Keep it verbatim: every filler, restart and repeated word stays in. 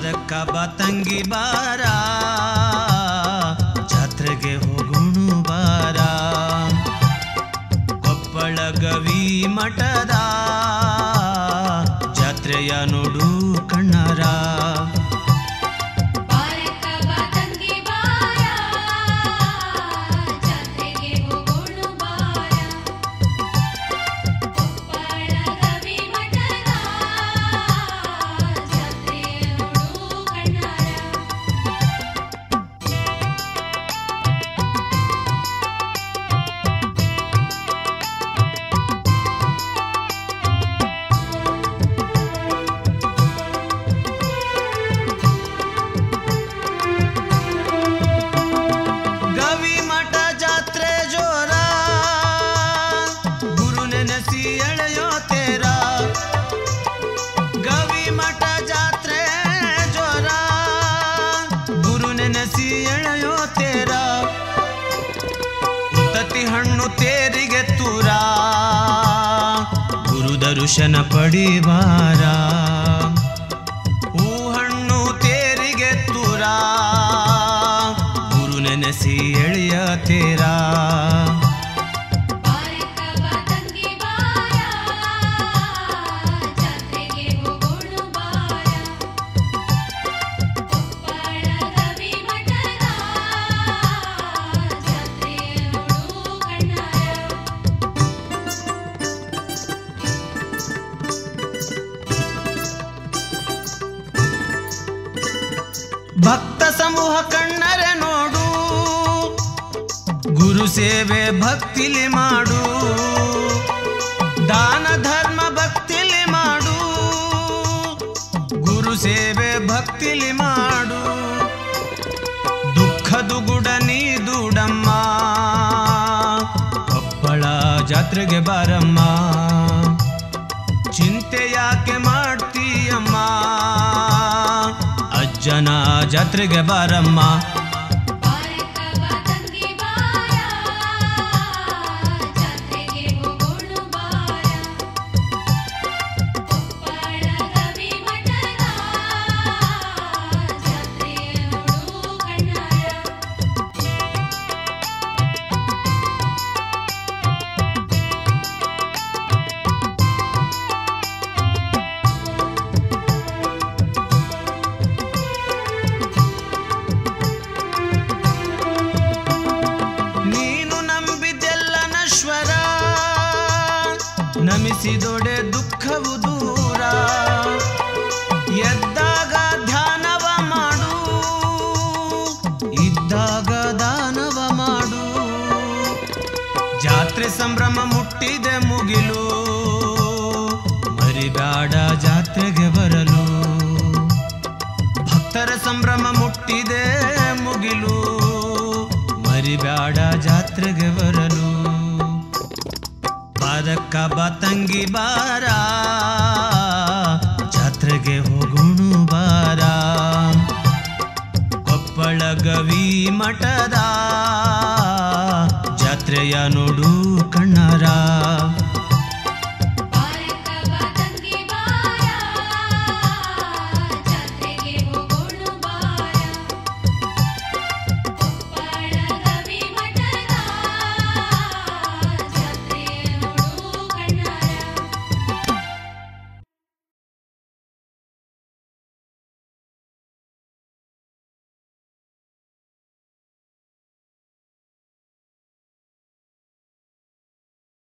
ಬಾರಕ್ಕ ಬಾ ತಂಗಿ ಬಾರ ಜಾತ್ರೆಗೆ ಹೋಗೋಣ ಬಾರ ಕೊಪ್ಪಳ ಗವಿ ಮಠದ ಜಾತ್ರೆಯ ನೋಡು ಕಣ್ಣಾರ ಹಣ್ಣು ತೇರಿಗೆ ತೂರ ಗುರು ದರ್ಶನ ಪಡಿವಾರ ಹೂ ಹಣ್ಣು ತೇರಿಗೆ ತೂರ ಗುರು ನೆನೆಸಿ ಎಳೆಯ ತೇರ ಭಕ್ತ ಸಮೂಹ ಕಣ್ಣರೆ ನೋಡು ಗುರು ಸೇವೆ ಭಕ್ತಿಲಿ ಮಾಡು ದಾನ ಧರ್ಮ ಭಕ್ತಿಲಿ ಮಾಡು ಗುರು ಸೇವೆ ಭಕ್ತಿಲಿ ಮಾಡು ದುಃಖ ದುಗುಡ ನೀ ದೂಡಮ್ಮ ಕೊಪ್ಪಳ ಜಾತ್ರೆಗೆ ಬಾರಮ್ಮ ಚಿಂತೆ ಯಾಕೆ ಮಾಡ್ತೀಯಮ್ಮ ಅಜ್ಜನ ಜಾತ್ರೆಗೆ ಬಾರಮ್ಮ ನಮಿಸಿದೊಡೆ ದುಃಖವು ದೂರ ಎದ್ದಾಗ ಧ್ಯಾನವ ಮಾಡು ಇದ್ದಾಗ ದಾನವ ಮಾಡು ಜಾತ್ರೆ ಸಂಭ್ರಮ ಮುಟ್ಟಿದೆ ಮುಗಿಲು ಮರಿಬೇಡ ಜಾತ್ರೆಗೆ ಬರಲು ಭಕ್ತರ ಸಂಭ್ರಮ ಮುಟ್ಟಿದೆ ಮುಗಿಲು ಮರಿಬೇಡ ಜಾತ್ರೆಗೆ ಬರಲು ಬಾರಕ್ಕ ಬಾ ತಂಗಿ ಬಾರ ಜಾತ್ರೆಗೆ ಹೋಗೋಣ ಬಾರ ಕೊಪ್ಪಳ ಗವಿ ಮಠದ ಜಾತ್ರೆಯ ನೋಡು ಕಣ್ಣಾರ